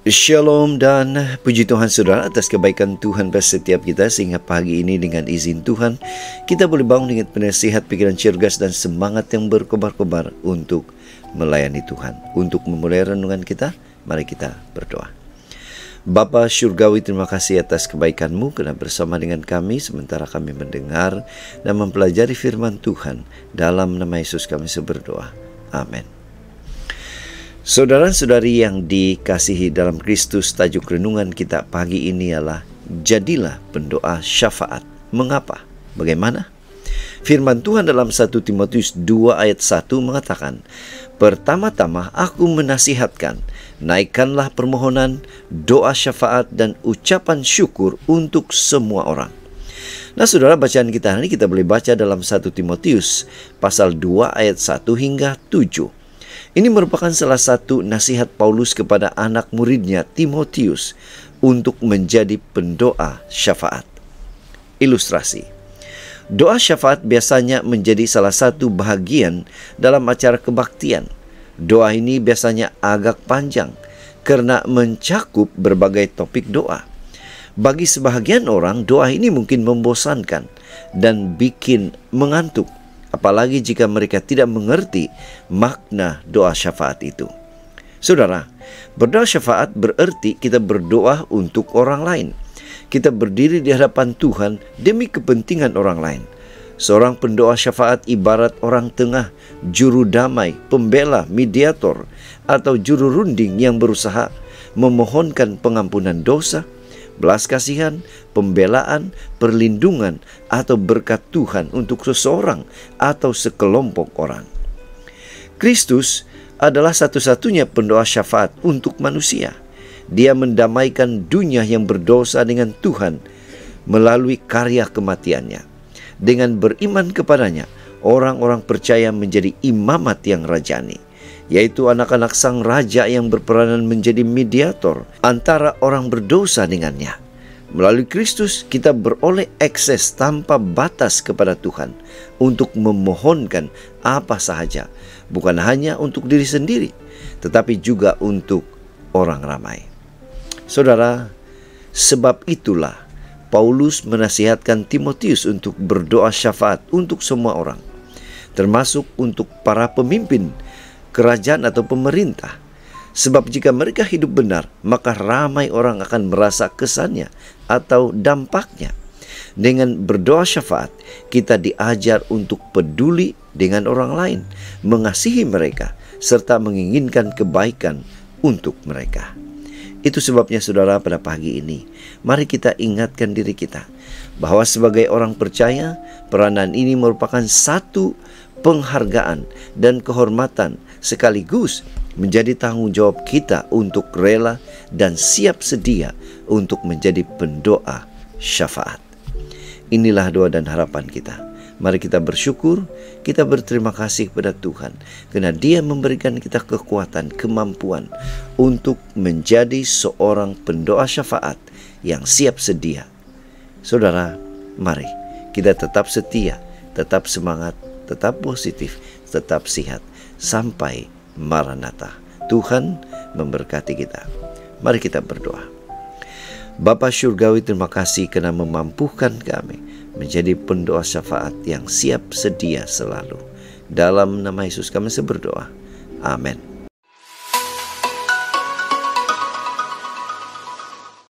Shalom dan puji Tuhan saudara atas kebaikan Tuhan pada setiap kita, sehingga pagi ini dengan izin Tuhan kita boleh bangun dengan penasihat, pikiran cergas dan semangat yang berkobar-kobar untuk melayani Tuhan. Untuk memulai renungan kita, mari kita berdoa. Bapa Syurgawi, terima kasih atas kebaikan-Mu karena bersama dengan kami sementara kami mendengar dan mempelajari firman Tuhan. Dalam nama Yesus kami berdoa. Amin. Saudara-saudari yang dikasihi dalam Kristus, tajuk renungan kita pagi ini ialah jadilah pendoa syafaat. Mengapa? Bagaimana? Firman Tuhan dalam 1 Timotius 2 ayat 1 mengatakan, "Pertama-tama aku menasihatkan, naikkanlah permohonan, doa syafaat dan ucapan syukur untuk semua orang." Nah saudara, bacaan kita hari ini kita boleh baca dalam 1 Timotius pasal 2 ayat 1 hingga 7. Ini merupakan salah satu nasihat Paulus kepada anak muridnya Timotius untuk menjadi pendoa syafaat. Ilustrasi. Doa syafaat biasanya menjadi salah satu bahagian dalam acara kebaktian. Doa ini biasanya agak panjang karena mencakup berbagai topik doa. Bagi sebahagian orang, doa ini mungkin membosankan dan bikin mengantuk. Apalagi jika mereka tidak mengerti makna doa syafaat itu. Saudara, berdoa syafaat berarti kita berdoa untuk orang lain. Kita berdiri di hadapan Tuhan demi kepentingan orang lain. Seorang pendoa syafaat ibarat orang tengah, juru damai, pembela, mediator, atau juru runding yang berusaha memohonkan pengampunan dosa, belas kasihan, pembelaan, perlindungan, atau berkat Tuhan untuk seseorang atau sekelompok orang. Kristus adalah satu-satunya pendoa syafaat untuk manusia. Dia mendamaikan dunia yang berdosa dengan Tuhan melalui karya kematiannya. Dengan beriman kepadanya, orang-orang percaya menjadi imamat yang rajani, yaitu anak-anak sang raja yang berperanan menjadi mediator antara orang berdosa dengannya. Melalui Kristus kita beroleh akses tanpa batas kepada Tuhan untuk memohonkan apa sahaja, bukan hanya untuk diri sendiri, tetapi juga untuk orang ramai. Saudara, sebab itulah Paulus menasihatkan Timotius untuk berdoa syafaat untuk semua orang, termasuk untuk para pemimpin kerajaan atau pemerintah. Sebab jika mereka hidup benar, maka ramai orang akan merasa kesannya atau dampaknya. Dengan berdoa syafaat, kita diajar untuk peduli dengan orang lain, mengasihi mereka, serta menginginkan kebaikan untuk mereka. Itu sebabnya saudara, pada pagi ini, mari kita ingatkan diri kita bahwa sebagai orang percaya, peranan ini merupakan satu penghargaan dan kehormatan sekaligus menjadi tanggung jawab kita untuk rela dan siap sedia untuk menjadi pendoa syafaat. Inilah doa dan harapan kita. Mari kita bersyukur, kita berterima kasih kepada Tuhan karena Dia memberikan kita kekuatan, kemampuan untuk menjadi seorang pendoa syafaat yang siap sedia. Saudara, mari kita tetap setia, tetap semangat, tetap positif, tetap sehat sampai Maranatha. Tuhan memberkati kita. Mari kita berdoa. Bapa Syurgawi, terima kasih karena memampukan kami menjadi pendoa syafaat yang siap sedia selalu. Dalam nama Yesus kami berdoa. Amin.